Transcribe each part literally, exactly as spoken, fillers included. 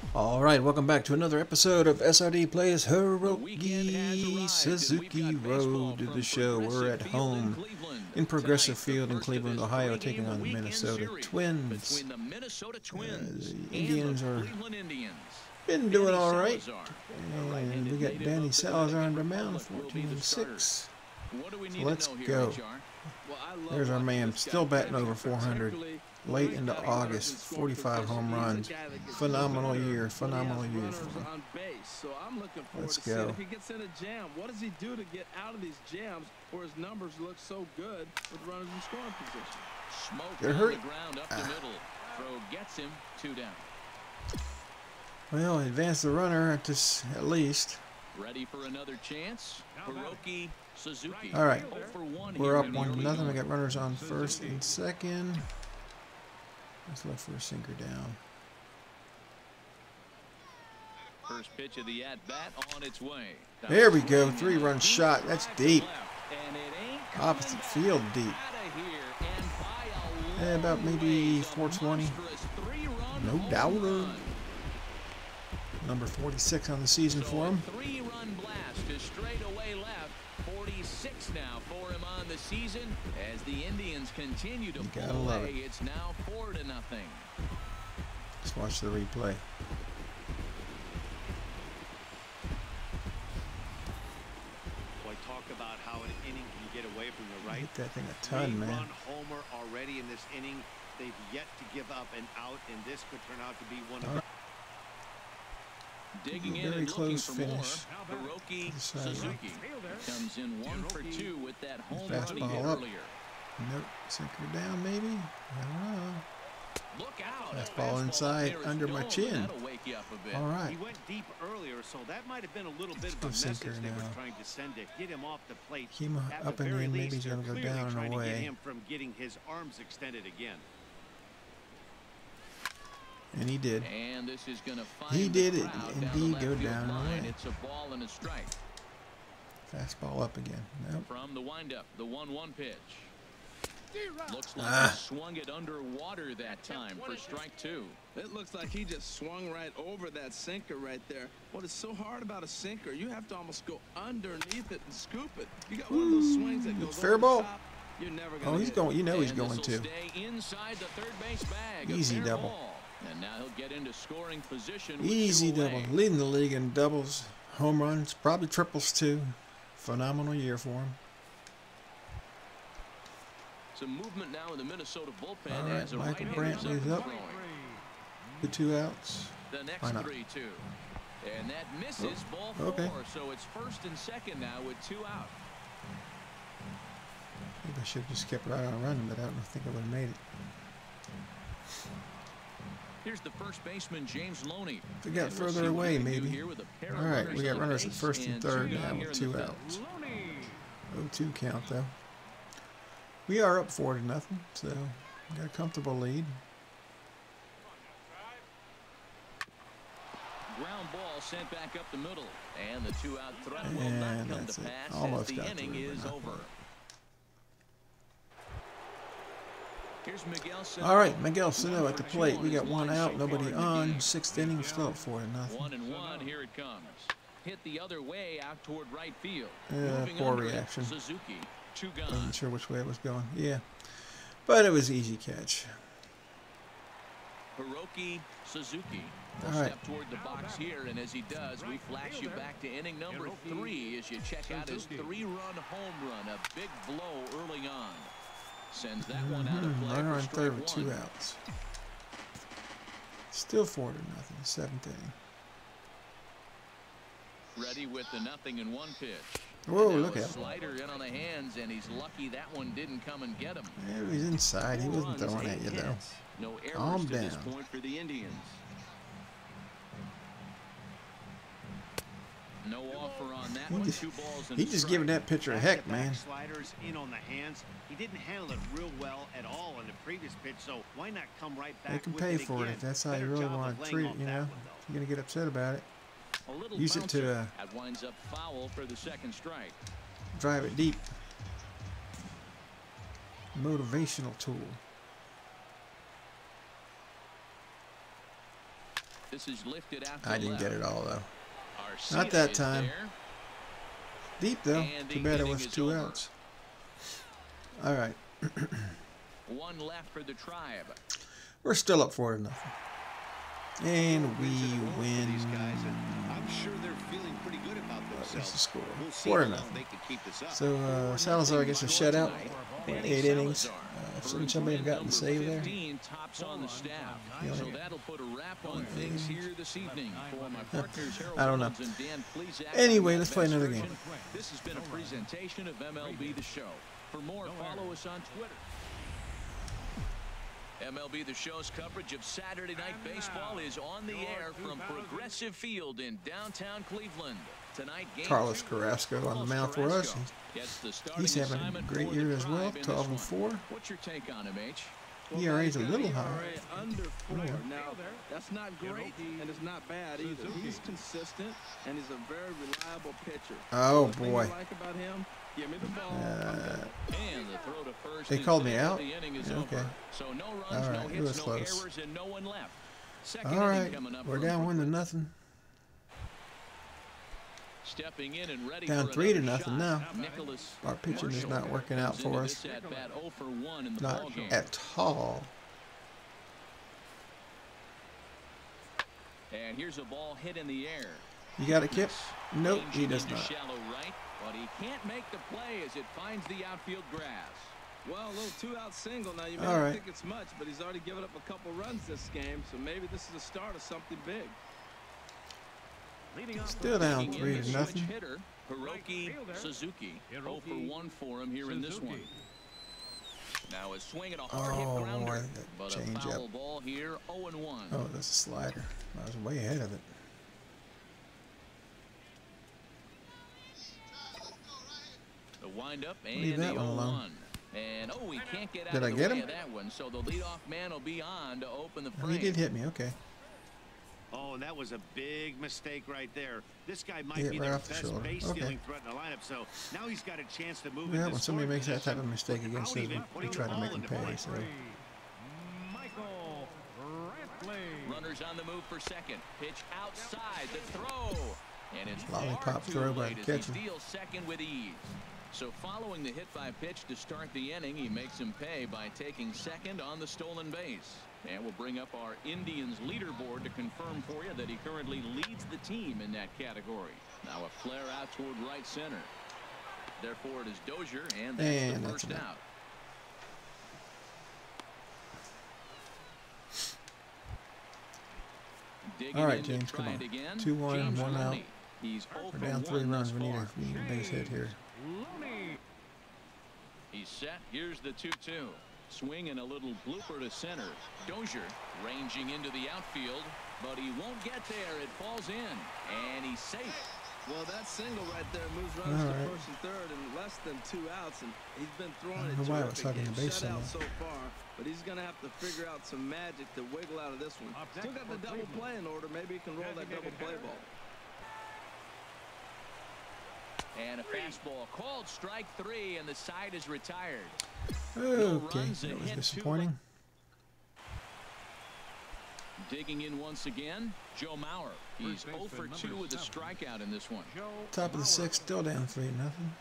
Alright, welcome back to another episode of S R D Plays Hiroki Suzuki Road to the show. We're at home in Progressive Field in Cleveland, Ohio, taking on the Minnesota Twins. Uh, the Indians are been doing alright. And we got Danny Salazar on the mound, fourteen and six. So let's go. There's our man, still batting over four hundred. Late into August, forty-five home runs. Phenomenal year, phenomenal year for him. Let's go. If he gets in a jam, what does he do to get out of these jams where his numbers look so good with runners in scoring position? Smoke They're hurt. the ground up the middle. Throw gets him, two down. Well, advance the runner at this at least. Ready for another chance? Hiroki Suzuki. All right, oh for one we're here up in the one to early nothing. We going. got runners on first and second. Let's look for a sinker down. First pitch of the at-bat on its way. There we go, three-run shot. That's deep. And it ain't Opposite field deep. outta here and by a Yeah, about long maybe ways. four twenty. Monstrous three-run No home doubter. run. Number forty-six on the season for him. Three-run blast to straightaway left. forty-six now for him on the season as the Indians continue to You pull gotta love away. it. It's now four to nothing. Let's watch the replay. Boy, talk about how an inning can get away from you, right? Hit that thing a ton, man. Three-run homer already in this inning. They've yet to give up an out, and this could turn out to be one of the Digging in Very and looking close for finish. more. Hiroki This side, Suzuki comes in one for two with that home run he Fastball hit up. earlier. Nope, sinker down maybe. I don't know. Look out! Fastball Fastball inside up there is under my low, chin. That'll wake you up a bit. All right. He went deep earlier, so that might have been a little bit of go a message sinker they were now. trying to send to get him off the plate. Keep him At up the and very in. Maybe least, he's they're gonna go clearly down and trying to get away. him from getting his arms extended again. And he did. And this is going to find He the did it, crowd down indeed, the go left field down and line. away. It's a ball and a strike. Fastball up again. Nope. From the windup, the one one pitch. Looks like Ah. he swung it underwater that time for strike two. It looks like he just swung right over that sinker right there. What is so hard about a sinker, you have to almost go underneath it and scoop it. You got one of those swings that goes Fair over ball. the top, you're never gonna Oh, he's hit it. going. You know he's And going this'll to. stay inside the third base bag. A Easy fair double. ball. And now he'll get into scoring position with Easy two away. double. Leading the league in doubles, home runs, probably triples too. Phenomenal year for him. Some movement now in the Minnesota bullpen All right, as a Michael right-hander's Brantley's up up. and throwing. The two outs. The Why next not? three two. And that misses ball four. okay. So it's first and second now with two out. Maybe I should have just kept right on running, but I don't think I would have made it. Here's the first baseman, James Loney. If we got And we'll further see what away, they do maybe. here with a pair of All right, runners we got on runners at base first and third two now down with here in two the fifth. outs. oh two count though. We are up four to nothing, so we got a comfortable lead. Ground ball sent back up the middle. And the two-out threat will And not come that's to it. pass Almost as the got inning through, but is not over. quite. Here's Miguel Sano. All right, Miguel Sano at the plate. We got one out, nobody on. Sixth inning, still up four to nothing. One and one, here it comes. Hit the other way out toward right field. Uh, Moving poor under it, reaction. Suzuki, two Wasn't gone. sure which way it was going. Yeah, but it was easy catch. Hiroki Suzuki will All right. step toward the box here, and as he does, we flash you back to inning number three as you check out his three-run home run. A big blow early on. Sends that one out of Mhm, play Runner for on strike third with two one. outs. Still four to nothing. Seventh inning. Ready with the nothing and one pitch. Whoa, Now look a at him. slider in on the hands, and he's lucky that one didn't come and get him. Yeah, he's inside. He Four wasn't runs, throwing at eight you though. hits. No errors Calm to this down. point for the Indians. No offer on that He one. just- Two balls and He a just strike. giving that pitcher a heck, Back-to-back man. Sliders in on the hands. He didn't handle it real well at all in the previous pitch, so why not come right back They can with pay it for it again? if that's how Better you really job want of to laying treat off it. You that know, one, if though. you're gonna get upset about it, A little use it bouncer. to uh, That winds up foul for the second strike. drive it deep. Motivational tool. This is lifted out. I didn't left. get it all though. Arcia Not that is time. there. Deep though. And Too the bad it inning was is two over. outs. All right. One left for the Tribe. We're still up four to nothing. And we win. These guys, and I'm sure they're feeling pretty good about What's themselves. the score? We'll see Four to how long nothing. they can keep this up. So uh, Salazar gets a shutout. Danny Eight innings. Salazar. Uh, shouldn't somebody have gotten the save there? fifteen tops on the staff. Yeah. So that'll put a wrap on things here this evening. For my partners, Harold I don't know. Reynolds and Dan Plesac Anyway, on let's that play best another version. game. This has been a presentation of M L B The Show. For more, follow us on Twitter. M L B The Show's coverage of Saturday Night Baseball is on the air from Progressive Field in downtown Cleveland. Tonight, game Carlos two. Carrasco on the Carlos mound for us. Carrasco gets the starting He's having a assignment great for year the as well. Tribe in twelve and this one. four. What's your take on him, H? E R A's a he's got little an E R high. A under four. Now, that's not great, and it's not bad either. He's consistent, and he's a very reliable pitcher. Oh, The thing boy. I like about him, give me the ball. Uh, And the throw to first. They is called me there. out? The inning is Yeah, okay. over. So no runs, All no right, it hits, was no close. errors, and no one left. Second all inning right, coming up we're from down one to Brooklyn. nothing. Stepping in and ready Down for three to another nothing shot. now. Nicholas Our pitching is Marshall not working out comes for into us. this at bat zero for one in the Not ballgame. at all. And here's a ball hit in the air. You got it, Kip? Nope, he Ranging does into not. Shallow right, but he can't make the play as it finds the outfield grass. Well, a little two-out single. Now, you may All not right. think it's much, but he's already given up a couple runs this game, so maybe this is the start of something big. Still down Taking in three the to switch nothing. hitter, Hiroki Suzuki. zero for one for him here in this one. Now a swing and a hard hit Oh, grounder, boy, that but a change foul up. ball here, oh and one. Oh, that's a slider. I was way ahead of it. The windup Leave and that the one oh alone. one. And oh, he can't get out Did of I the get way him? of that one, so the leadoff man will be on to open the Oh, frame. he did hit me. Okay. Oh, and that was a big mistake right there. This guy might Hit be right their off the best shoulder. base Okay. stealing threat in the lineup. So now he's got a chance to move Yeah, into when somebody scoring makes that type of position mistake against without us, even we, we putting try the to make ball him into pay. play. So Michael Brantley. Runners on the move for second. Pitch outside the throw. And it's Lollipop far too throw by late the as he catcher. steals second with ease. So following the hit by pitch to start the inning, he makes him pay by taking second on the stolen base. And we'll bring up our Indians leaderboard to confirm for you that he currently leads the team in that category. Now a flare out toward right center. Therefore it is Dozier, and that's And the that's first an out. out. Digging All right, in to James, try come it on. again. Two one, James one out. Looney. He's zero we're for down three one runs. thus We need far. a, we need a base hit here. Looney. He's set. Here's the two two. Swing and a little blooper to center. Dozier ranging into the outfield, but he won't get there. It falls in, and he's safe. Well, that single right there moves runners All to right. first and third in less than two outs, and he's been throwing I it don't know why I was terrific. talking to He's base shut out someone. so far, but he's going to have to figure out some magic to wiggle out of this one. Up Still next got the for double Cleveland. play in order. Maybe he can roll that double play ball. And a fastball called strike three, and the side is retired. Okay, runs, a that was hit, two disappointing. Digging in once again, Joe Mauer. He's First zero for baseman, two number with a seven. strikeout in this one. Joe Top of the Mauer. sixth, still down three nothing.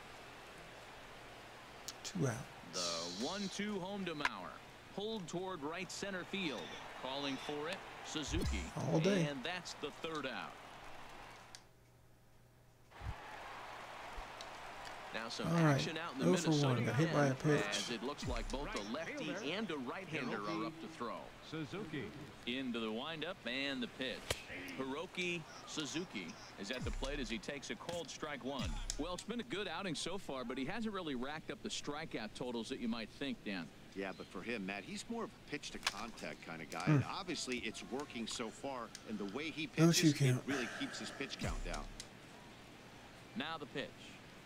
Two out. The one two home to Mauer. Pulled toward right center field. Calling for it, Suzuki. All day. And that's the third out. Now some All right, action out in the oh for one, Minnesota got hit by a pen, pitch. as it looks like both a lefty and a right-hander are up to throw. Suzuki. Into the windup and the pitch. Hiroki Suzuki is at the plate as he takes a cold strike one. Well, it's been a good outing so far, but he hasn't really racked up the strikeout totals that you might think, Dan. Yeah, but for him, Matt, he's more of a pitch to contact kind of guy. Hmm. And obviously, it's working so far, and the way he No pitches, shoe it count. really keeps his pitch count down. Now the pitch.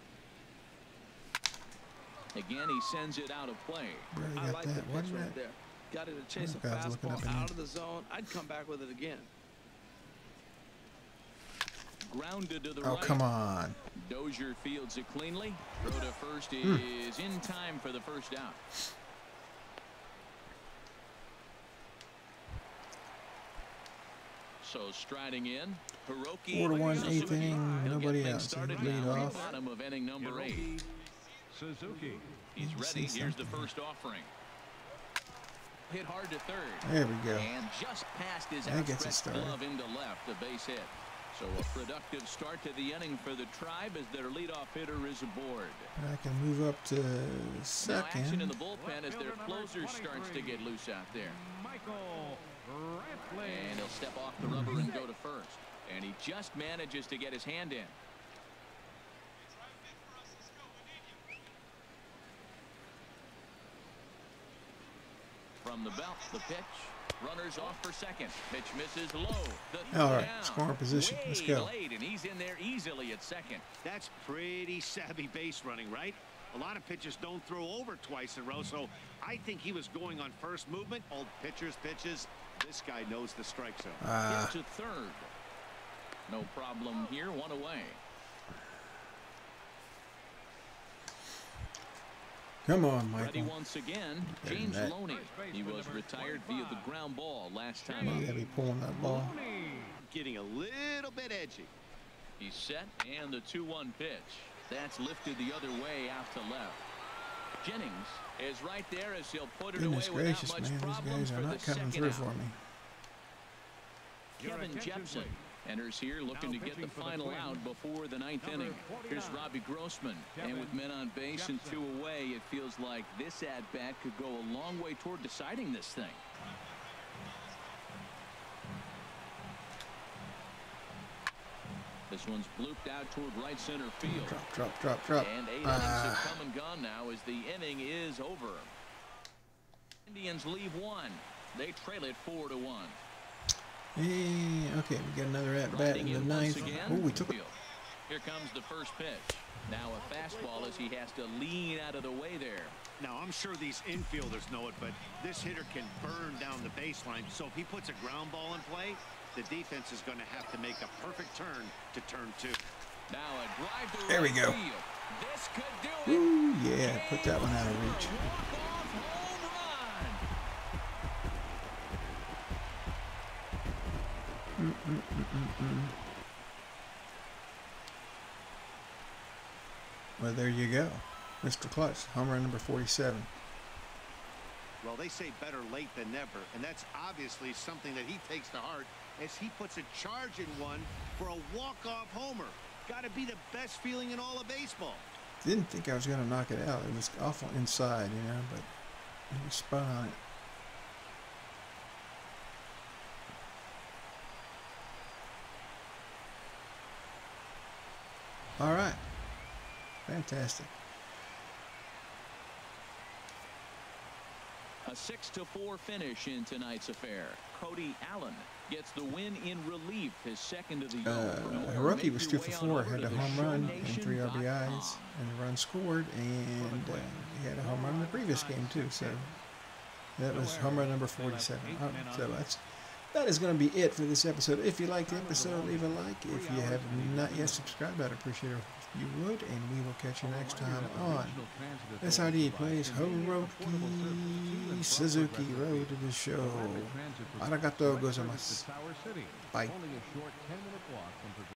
Again, he sends it out of play. Barely I got like the that. What pitch is right that? there. Got it to chase a This guy's looking up fastball and in. out of the zone. I'd come back with it again. Grounded to the Oh, right. come on. Dozier fields it cleanly. Throw to first Hmm. is in time for the first out. So striding in, Hiroki Four to one, Suzuki. eighth inning, He'll get nobody things else. He started lead now in the off. bottom of inning number eight. Hiroki Suzuki. He's Let me ready. see Here's the something. first offering. Hit hard to third. There we go. And just past his That gets it outstretched started. glove into left, a base hit. So a productive start to the inning for the Tribe as their leadoff hitter is aboard. I can move up to Now action in second. the bullpen as their closer starts to get loose out there. Michael Brantley. And he'll step off the rubber and go to first. And he just manages to get his hand in. From the belt, the pitch. Runners off for second. Pitch misses low. The throw All right, down. scoring position. Let's Way go. late, and he's in there easily at second. That's pretty savvy base running, right? A lot of pitchers don't throw over twice in a row, so I think he was going on first movement. Old pitchers pitches. This guy knows the strike zone. Ah, Hit to third. No problem here. One away. come on, Ready Michael. once again, Better than James that. Loney. He was retired via the ground ball last time You up. gotta be pulling that ball. Loney. Getting a little bit edgy. He's set, and the two one pitch. That's lifted the other way out to left. Jennings is right there as he'll put it Goodness away gracious, without man, much these problems guys are for not the coming second through out. for me. Your Kevin attention, Jepson please. enters here looking Now to get the pitching for the final Twins, out before the ninth number inning. Here's forty-nine, Robbie Grossman, and with Kevin men on base and Jepson. two away, it feels like this at-bat could go a long way toward deciding this thing. This one's blooped out toward right center field. Drop, drop, drop, drop. And eight innings have Ah, come and gone now as the inning is over. Indians leave one. They trail it four to one. hey, okay, we got another at bat Grinding in the in once ninth. again. Oh, we took it. Field. Here comes the first pitch. Now a fastball as he has to lean out of the way there. Now, I'm sure these infielders know it, but this hitter can burn down the baseline. So if he puts a ground ball in play, the defense is going to have to make a perfect turn to turn two. Now a drive to There we right go. field. This could do it. Ooh, yeah, put that one out of reach. Walk-off home run. Mm-mm-mm-mm-mm. Well, there you go. Mister Clutch, home run number forty-seven. Well, they say better late than never, and that's obviously something that he takes to heart as he puts a charge in one for a walk-off homer. Got to be the best feeling in all of baseball. Didn't think I was going to knock it out. It was awful inside, you know, but he spun on it. All right. Fantastic. A six to four finish in tonight's affair. Cody Allen gets the win in relief, his second of the year. Uh, For more, Hiroki make was your two way for on four, over had to a the home run and show three R nation B dot Is com. and a run scored, and uh, he had a home run in the previous game too. So that was home run number forty-seven. Oh, so that's that is going to be it for this episode. If you liked the episode, leave a like. If you have not yet subscribed, I'd appreciate it if you would, and we will catch you next time on S R D Plays Hiroki Suzuki Road to the Show. Arigatou gozaimasu. Bye.